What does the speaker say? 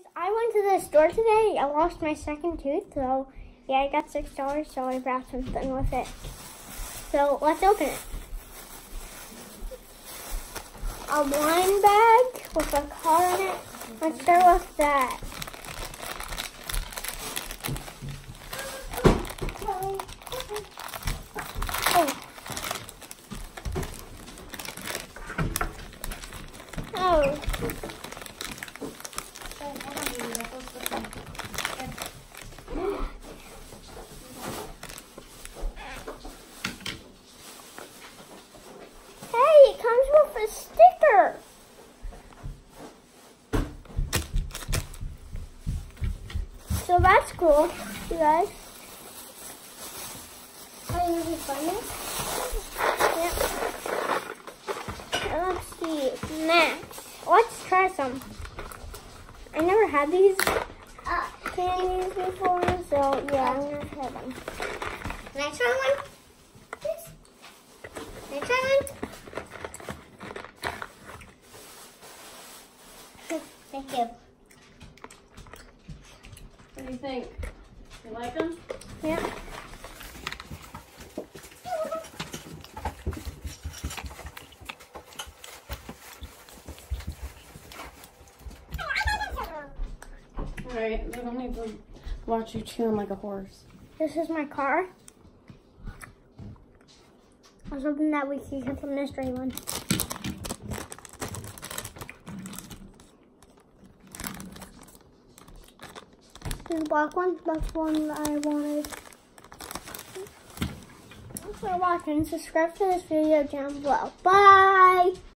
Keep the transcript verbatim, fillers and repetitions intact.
I went to the store today. I lost my second tooth, so yeah, I got six dollars, so I brought something with it. So let's open it. A wine bag with a car in it. Let's start with that. Oh. Oh. Hey, it comes with a sticker. So that's cool, you guys. Are you really fun? Yep. Let's see. Next, let's try some. I never had these uh, candies before, so yeah, I'm gonna try them. Can I try one? Please? Can I try one? Thank you. What do you think? You like them? Yeah. Alright, we don't need to watch you chewing like a horse. This is my car. I was hoping that we could get the mystery one. This black one, that's one that I wanted. Thanks for watching. Subscribe to this video down below. Bye!